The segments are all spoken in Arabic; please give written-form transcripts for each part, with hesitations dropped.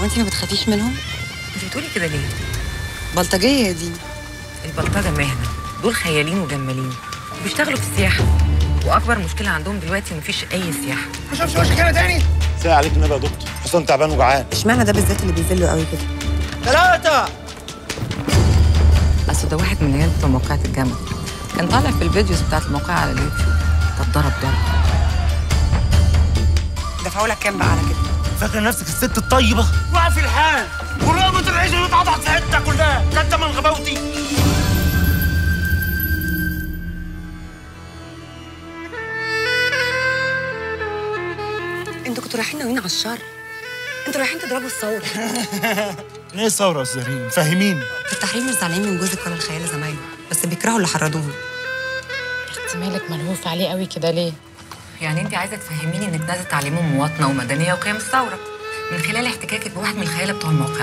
انت ما بتخافيش منهم؟ انت بتقولي كده ليه؟ بلطجيه يا دينا. البلطجه مهنه، دول خيالين وجمالين وبيشتغلوا في السياحه، واكبر مشكله عندهم دلوقتي مفيش اي سياحه. ما شافش وشك هنا تاني؟ ساعة عليك النبي يا دكتور، حسام تعبان وجعان. اشمعنى ده بالذات اللي بيذله قوي كده؟ 3. اصل ده واحد من العيال بتوع موقعة الجامعه، كان طالع في الفيديوز بتاعت الموقعة على اليوتيوب، ده اتضرب ضرب. دفعوا لك كام بقى على كده؟ فاكره نفسك الست الطيبه؟ وقع في الحال ورقبه العيش اللي اتقطعت في حته كلها، ده انت من غباوتي. انتوا كنتوا رايحين ناويين على الشر، انتوا رايحين تضربوا الثوره. ليه ثوره يا زهرين؟ فهميني. التحرير مش زعلانين من جوزك ولا الخيال زمايله، بس بيكرهوا اللي حرضوهم. انت مالك ملهوف عليه قوي كده ليه؟ يعني انت عايزه تفهميني انك نازله تعليمه مواطنه ومدنيه وقيم الثوره من خلال احتكاكك بواحد من الخياله بتوع الموقع.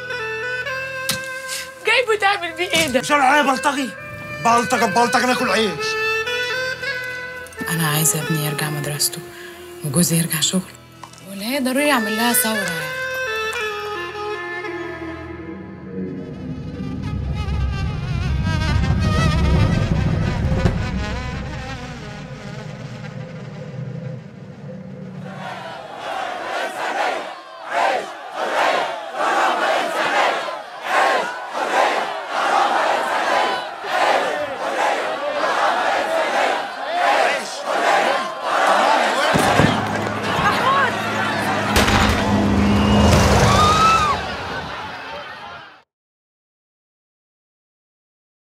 جايبه تعمل بيه ايه ده؟ شرع ايه بلطجي؟ بلطجه ناكل عيش. انا عايزه ابني يرجع مدرسته وجوزي يرجع شغل، ولا هي ضروري اعمل لها ثوره؟